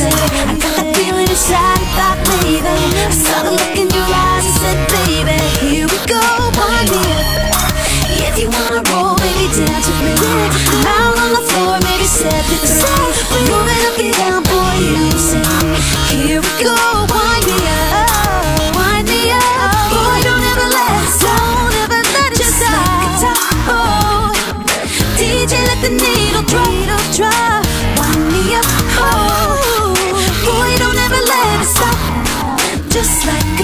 I got that feeling inside, I thought maybe I saw the look in your eyes and said, baby, here we go, wind me up. If you wanna roll, baby, dance with me. I'm out on the floor, maybe set the tone. We're moving up and down, boy, you see. Here we go, wind me up, wind me up. Boy, don't ever let it stop, don't ever let it stop. Just like a top, oh. DJ, let the needle drop, wind me up, oh. Boy, don't ever let it stop. Just like